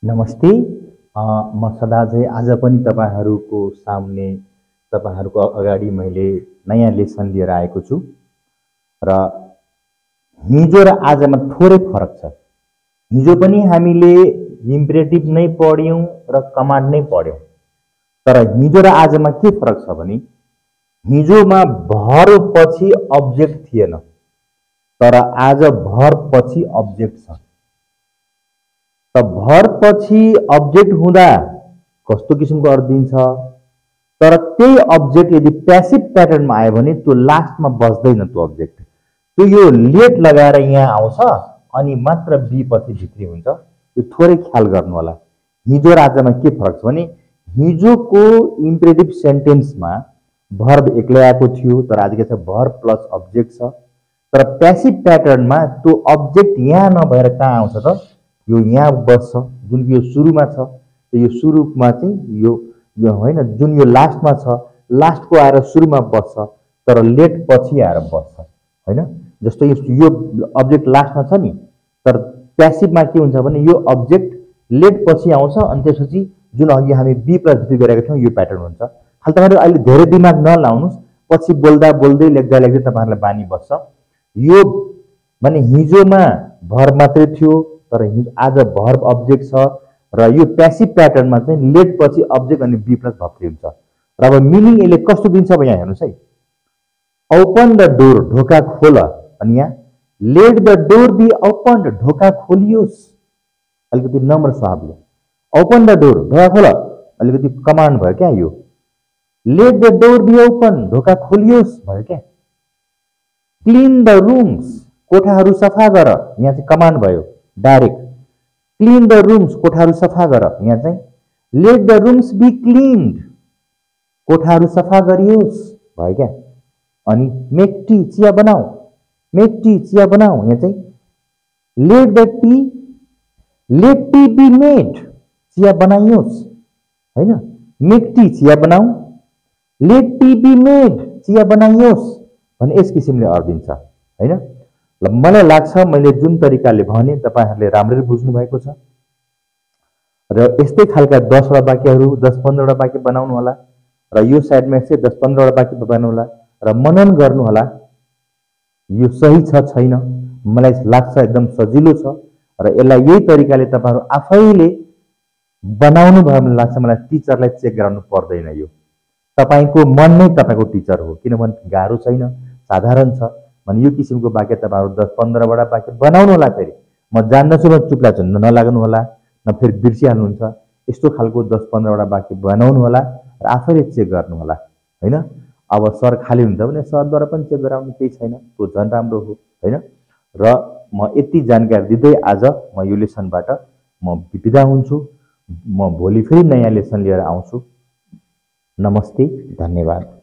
नमस्ते। म सदा चाहिँ आज पनि तपाईँहरूको सामने तपाईँहरूको अगाडि मैले नयाँ लेसन लिएर आएको छु र हिजो र आजमा थोरै फरक छ। हिजो पनि हामीले इम्पेरेटिभ नै पढ्यौँ र कमान्ड नै पढ्यौँ, तर हिजो र आजमा के फरक छ भने हिजोमा भर पछि अब्जेक्ट थिएन, तर आज भर पछि अब्जेक्ट छ। त भर पछि अब्जेक्ट हुँदा कस्तो किसिमको अर्थ दिन्छ, तर त्यही अब्जेक्ट यदि प्यासिभ प्याटर्नमा आयो भने त्यो लास्टमा बस्दैन। त्यो अब्जेक्ट त्यो यो लेट लगाएर यहाँ आउँछ अनि मात्र बी पछि भित्री हुन्छ। यो थोरै ख्याल गर्नु होला। हिजो र आजमा के फरक छ भने हिजोको इम्पेरेटिभ सेन्टेन्समा भर्ब एक्लै आएको थियो, तर आज के छ भर्ब प्लस अब्जेक्ट छ। तर प्यासिभ प्याटर्नमा त्यो अब्जेक्ट यहाँ नभएर कहाँ आउँछ त यो यहाँ बस्छ, जुन यो सुरुमा छ। यो सुरुमा चाहिँ यो होइन, जुन यो लास्टमा छ लास्टको आएर सुरुमा बस्छ, तर लेट पछि आएर बस्छ होइन। जस्तो यो अब्जेक्ट लास्टमा छ नि, तर प्यासिभमा के हुन्छ भने यो अब्जेक्ट लेट पछि आउँछ अनि त्यसपछि जुन अघि हामी बी प्लस भित्री गरेका थियौँ यो प्याटर्न हुन्छ। खालि तपाईँहरू अहिले धेरै दिमाग नलाउनुहोस्, पछि बोल्दा बोल्दै लेख्दा लेख्दै तपाईँहरूलाई बानी बस्छ। यो भने हिजोमा भर्ब मात्रै थियो, तर आज भर्ब अब्जेक्ट छ र यो प्यासिभ प्याटर्नमा चाहिँ लेट पछि अब्जेक्ट अनि बी प्लस भर्ब हुन्छ। र अब मिनिङ यसले कस्तो दिन्छ अब यहाँ हेर्नुहोस् है। ओपन द डोर, ढोका खोल, अनि यहाँ let the door be open, ढोका खोलियोस्। अलिकति नम्र स्वभावले ओपन द डोर, ढोका खोल, अलिकति कमान्ड भयो क्या यो। Let the door be open, ढोका खोलियोस् भयो क्या। क्लिन द रूम्स, कोठाहरू सफा गर, यहाँ चाहिँ कमान्ड भयो डाइरेक्ट। क्लिन द रूम्स, कोठाहरू सफा गर, यहाँ चाहिँ let the rooms be cleaned, कोठाहरू सफा गरियोस् भयो क्या। अनि मेक टी, चिया बनाऊ, मेक टी, चिया बनाऊ, यहाँ चाहिँ लेट टी बी मेड, चिया बनाइयोस् होइन। मेक टी, चिया बनाऊ, लेट टी बी मेड, चिया बनाइयोस् भने यस किसिमले अर्थ दिन्छ होइन। ल मलाई लाग्छ मैले जुन तरिकाले भने तपाईँहरूले राम्ररी बुझ्नु भएको छ र यस्तै खालका 10वटा वाक्यहरू 10-15वटा वाक्य बनाउनु होला र यो साइडमा चाहिँ 10-15वटा वाक्य बनाउनु होला र मनन गर्नु होला। यो सही छ छैन मलाई लाग्छ एकदम सजिलो छ र यसलाई यही तरिकाले तपाईँहरू आफैले बनाउनु भयो भने लाग्छ मलाई टिचरलाई चेक गराउनु पर्दैन। यो तपाईँको मन नै तपाईँको टिचर हो, किनभने गाह्रो छैन, साधारण छ भने यो किसिमको वाक्य तपाईँहरू 10-15वटा वाक्य बनाउनु होला। फेरि म जान्दछु म चुप लाग्छु, नलाग्नु होला, न फेरि बिर्सिहाल्नुहुन्छ। यस्तो खालको 10-15वटा वाक्य बनाउनु होला र आफैले चेक गर्नु होला होइन। अब सर खाली हुन्छ भने सरद्वारा पनि चेक गराउनु केही छैन, त्यो झन् राम्रो हो होइन। र म यति जानकारी दिँदै आज म यो लेसनबाट म बिदा हुन्छु। म भोलि फेरि नयाँ लेसन लिएर आउँछु। नमस्ते, धन्यवाद।